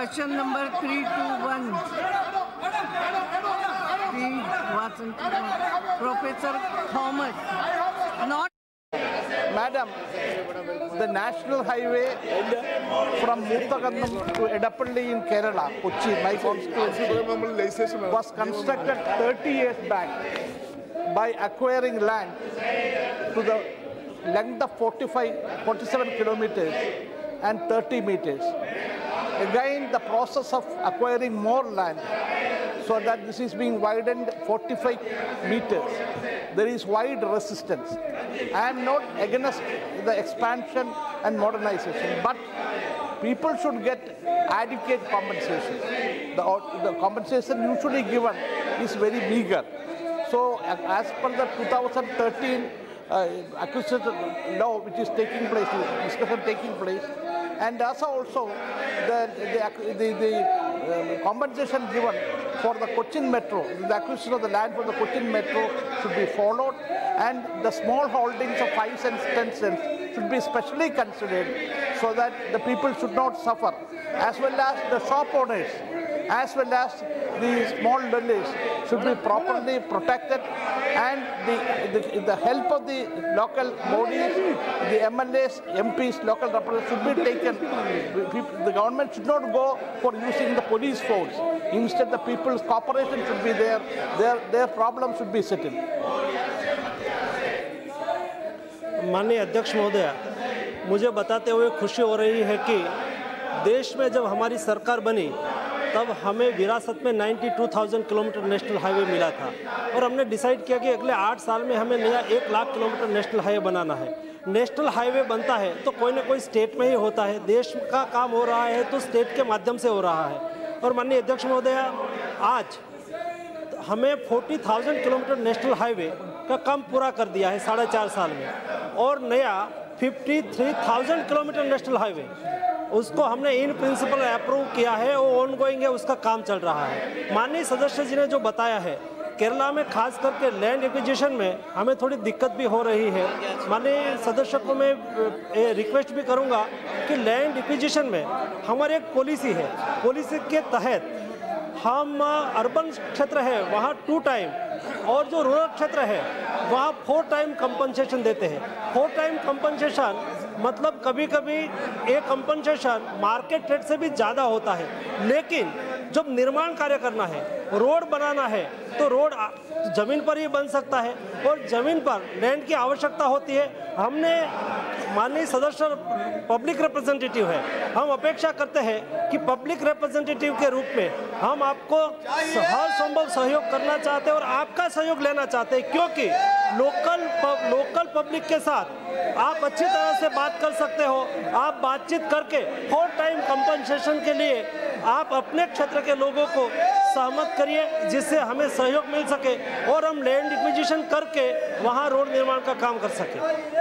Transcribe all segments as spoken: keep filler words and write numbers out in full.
Question number three two one. Professor Thomas. Not. Madam, the national highway from Muthagandam to Edapalli in Kerala, Kochi, my constituency, was constructed thirty years back by acquiring land to the length of forty-five, forty-seven kilometers and thirty meters. Again, the process of acquiring more land so that this is being widened forty-five meters. There is wide resistance. I am not against the expansion and modernization, but people should get adequate compensation. The, the compensation usually given is very meager. So as per the two thousand thirteen uh, acquisition law which is taking place, discussion taking place, and also also the, the, the, the uh, compensation given for the Cochin Metro, the acquisition of the land for the Cochin Metro should be followed, and the small holdings of five cents, ten cents should be specially considered so that the people should not suffer, as well as the shop owners, as well as the small dwellers should be properly protected, and the, the, the help of the local bodies, the M L As, M Ps, local representatives should be taken. The government should not go for using the police force. Instead, the people's cooperation should be there. Their, their problems should be settled. माननीय अध्यक्ष महोदय, मुझे बताते हुए खुशी हो रही है कि देश में जब हमारी सरकार बनी तब हमें विरासत में बानवे हज़ार किलोमीटर नेशनल हाईवे मिला था और हमने डिसाइड किया कि अगले आठ साल में हमें नया एक लाख किलोमीटर नेशनल हाईवे बनाना है। नेशनल हाईवे बनता है तो कोई ना कोई स्टेट में ही होता है, देश का काम हो रहा है तो स्टेट के माध्यम से हो रहा है। और माननीय अध्यक्ष महोदय, आज हमें चालीस हज़ार किलोमीटर नेशनल हाईवे का काम पूरा कर दिया है साढ़े चार साल में, और नया तिरेपन हज़ार किलोमीटर नेशनल हाईवे उसको हमने इन प्रिंसिपल अप्रूव किया है, वो ऑन गोइंग है, उसका काम चल रहा है। माननीय सदस्य जी ने जो बताया है, केरला में खास करके लैंड एक्विजिशन में हमें थोड़ी दिक्कत भी हो रही है। माननीय सदस्य को मैं रिक्वेस्ट भी करूंगा कि लैंड एक्विजिशन में हमारी एक पॉलिसी है, पॉलिसी के तहत हम अर्बन क्षेत्र है वहाँ टू टाइम और जो रूरल क्षेत्र है वहाँ फोर टाइम कंपनसेशन देते हैं। फोर टाइम कंपनसेशन मतलब कभी कभी एक कंपनसेशन मार्केट रेट से भी ज़्यादा होता है, लेकिन जब निर्माण कार्य करना है, रोड बनाना है, तो रोड ज़मीन पर ही बन सकता है और ज़मीन पर लैंड की आवश्यकता होती है। हमने माननीय सदस्य पब्लिक रिप्रेजेंटेटिव है, हम अपेक्षा करते हैं कि पब्लिक रिप्रेजेंटेटिव के रूप में हम आपको हर संभव सहयोग करना चाहते हैं और आपका सहयोग लेना चाहते हैं, क्योंकि लोकल लोकल पब्लिक के साथ आप अच्छी तरह से बात कर सकते हो। आप बातचीत करके फोर टाइम कंपनसेशन के लिए आप अपने क्षेत्र के लोगों को सहमत करिए, जिससे हमें सहयोग मिल सके और हम लैंड एक्विजिशन करके वहाँ रोड निर्माण का काम कर सकें।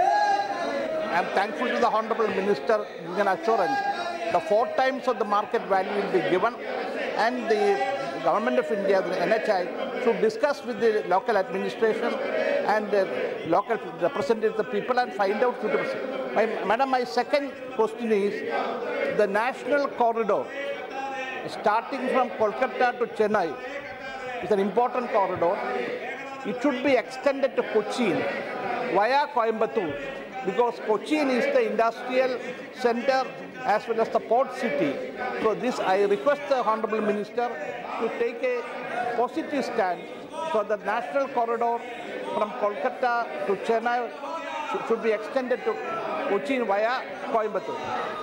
I am thankful to the Hon'ble Minister giving an assurance. The four times of the market value will be given, and the Government of India, the N H A I, should discuss with the local administration and the local representatives of the people and find out suitability. My, Madam, my second question is, the national corridor starting from Kolkata to Chennai is an important corridor. It should be extended to Cochin via Coimbatore, because Cochin is the industrial center as well as the port city. So this, I request the Honorable Minister to take a positive stand for the national corridor from Kolkata to Chennai should be extended to Cochin via Coimbatore.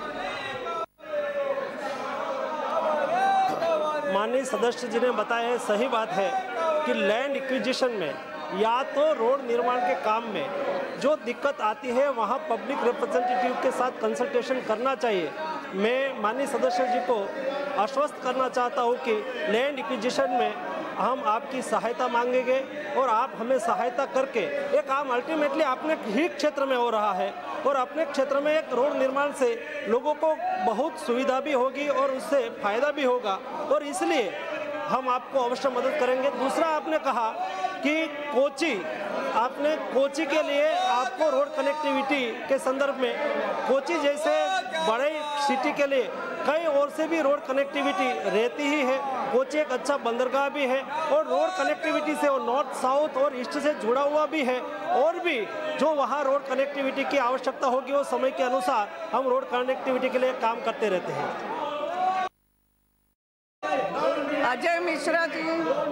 माननीय सदस्य जी ने बताया है, सही बात है कि land acquisition में या तो रोड निर्माण के काम में जो दिक्कत आती है वहाँ पब्लिक रिप्रेजेंटेटिव के साथ कंसल्टेशन करना चाहिए। मैं माननीय सदस्य जी को आश्वस्त करना चाहता हूँ कि लैंड एक्विजिशन में हम आपकी सहायता मांगेंगे और आप हमें सहायता करके ये काम अल्टीमेटली अपने ही क्षेत्र में हो रहा है और अपने क्षेत्र में एक रोड निर्माण से लोगों को बहुत सुविधा भी होगी और उससे फ़ायदा भी होगा, और इसलिए हम आपको अवश्य मदद करेंगे। दूसरा, आपने कहा कि कोची, आपने कोची के लिए आपको रोड कनेक्टिविटी के संदर्भ में कोची जैसे बड़े सिटी के लिए कई और से भी रोड कनेक्टिविटी रहती ही है। कोची एक अच्छा बंदरगाह भी है और रोड कनेक्टिविटी से वो नॉर्थ साउथ और ईस्ट से जुड़ा हुआ भी है। और भी जो वहाँ रोड कनेक्टिविटी की आवश्यकता होगी वो समय के अनुसार हम रोड कनेक्टिविटी के लिए काम करते रहते हैं। अजय मिश्रा जी।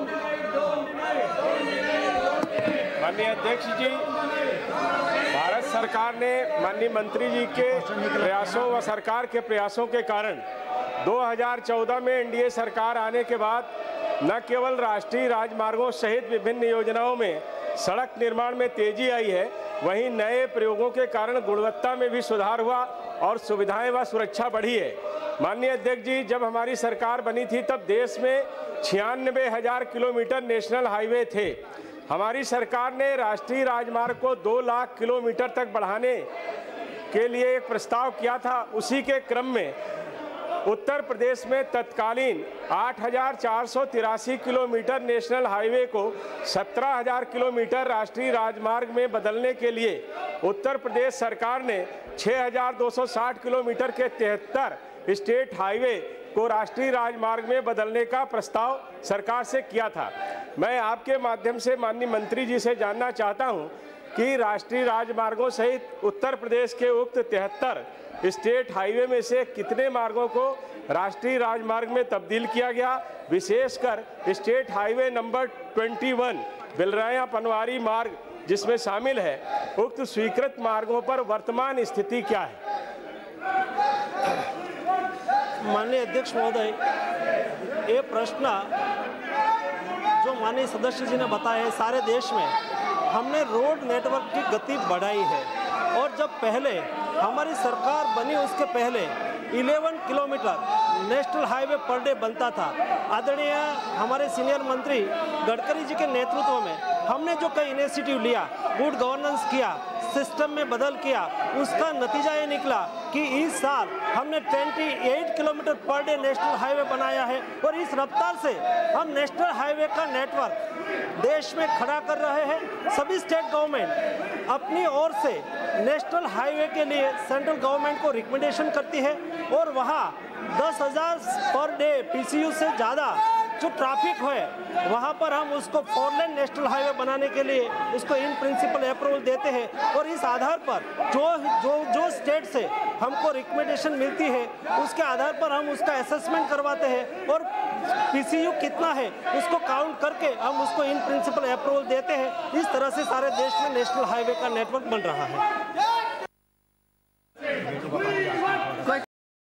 माननीय अध्यक्ष जी, भारत सरकार ने माननीय मंत्री जी के प्रयासों व सरकार के प्रयासों के कारण दो हज़ार चौदह में एनडीए सरकार आने के बाद न केवल राष्ट्रीय राजमार्गों सहित विभिन्न योजनाओं में सड़क निर्माण में तेजी आई है, वहीं नए प्रयोगों के कारण गुणवत्ता में भी सुधार हुआ और सुविधाएं व सुरक्षा बढ़ी है। माननीय अध्यक्ष जी, जब हमारी सरकार बनी थी तब देश में छियानवे हजार किलोमीटर नेशनल हाईवे थे। हमारी सरकार ने राष्ट्रीय राजमार्ग को दो लाख किलोमीटर तक बढ़ाने के लिए एक प्रस्ताव किया था। उसी के क्रम में उत्तर प्रदेश में तत्कालीन आठ हजार चार सौ तिरासी किलोमीटर नेशनल हाईवे को सत्रह हजार किलोमीटर राष्ट्रीय राजमार्ग में बदलने के लिए उत्तर प्रदेश सरकार ने छह हजार दो सौ साठ किलोमीटर के तिहत्तर स्टेट हाईवे को राष्ट्रीय राजमार्ग में बदलने का प्रस्ताव सरकार से किया था। मैं आपके माध्यम से माननीय मंत्री जी से जानना चाहता हूं कि राष्ट्रीय राजमार्गों सहित उत्तर प्रदेश के उक्त तिहत्तर स्टेट हाईवे में से कितने मार्गों को राष्ट्रीय राजमार्ग में तब्दील किया गया, विशेषकर स्टेट हाईवे नंबर इक्कीस बिलराया पनवारी मार्ग जिसमें शामिल है, उक्त स्वीकृत मार्गों पर वर्तमान स्थिति क्या है? माननीय अध्यक्ष महोदय, ये प्रश्न जो माननीय सदस्य जी ने बताया है, सारे देश में हमने रोड नेटवर्क की गति बढ़ाई है। और जब पहले हमारी सरकार बनी उसके पहले ग्यारह किलोमीटर नेशनल हाईवे पर डे बनता था। आदरणीय हमारे सीनियर मंत्री गडकरी जी के नेतृत्व में हमने जो कई इनिशिएटिव लिया, गुड गवर्नेंस किया, सिस्टम में बदल किया, उसका नतीजा ये निकला कि इस साल हमने अट्ठाईस kilometre per day national highway बनाया है। और इस रफ्तार से हम नेशनल हाईवे का नेटवर्क देश में खड़ा कर रहे हैं। सभी स्टेट गवर्नमेंट अपनी ओर से नेशनल हाईवे के लिए सेंट्रल गवर्नमेंट को रिकमेंडेशन करती है और वहाँ दस हज़ार पर डे पीसीयू से ज़्यादा जो ट्रैफिक है वहाँ पर हम उसको फोर लेन नेशनल हाईवे बनाने के लिए उसको इन प्रिंसिपल अप्रूवल देते हैं। और इस आधार पर जो जो जो स्टेट से हमको रिकमेंडेशन मिलती है उसके आधार पर हम उसका असेसमेंट करवाते हैं और पीसीयू कितना है उसको काउंट करके हम उसको इन प्रिंसिपल अप्रूवल देते हैं। इस तरह से सारे देश में नेशनल हाईवे का नेटवर्क बन रहा है।